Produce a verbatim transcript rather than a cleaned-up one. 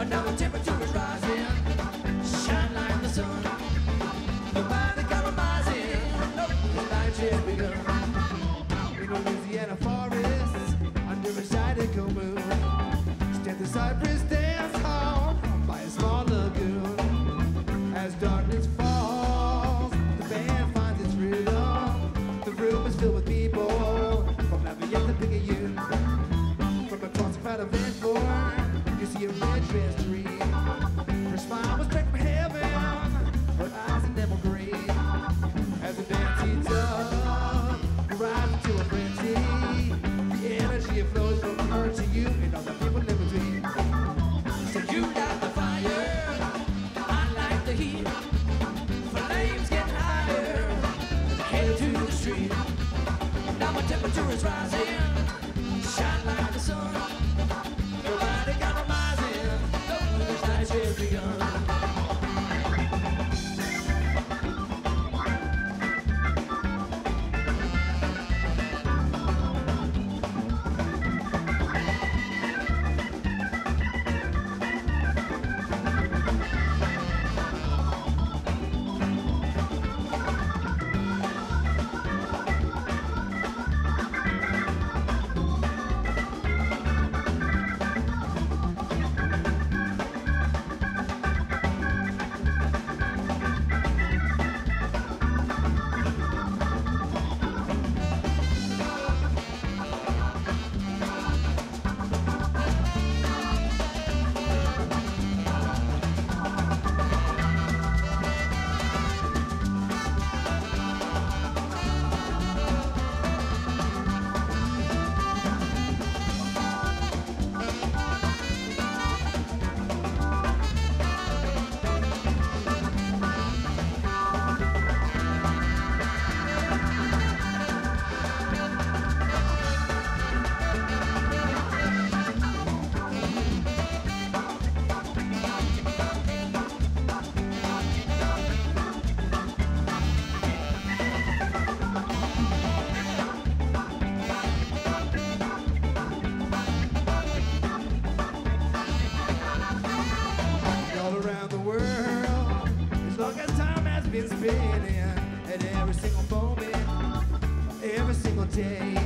And now the temperature is rising, shine like the sun. Nobody compromising, no, the night's just begun. In a Louisiana forest, under a zydeco moon, stand the cypress dance hall by a small lagoon. As darkness falls, the band finds its rhythm. The room is filled with people from Lafayette to Picayune. From across the crowd of Vanport, you see a red-dressed dream. Her smile was straight from heaven, her eyes are never green. As the dance heats up, you rise into a frenzy. The energy it flows from her to you and all the people in between. So you got the fire, I like the heat. Flames getting higher, headed to the street. Now my temperature is rising, shine like the sun. Nobody compromising, no, this night's just begun. Around the world, as long as time has been spinning, and every single moment, every single day.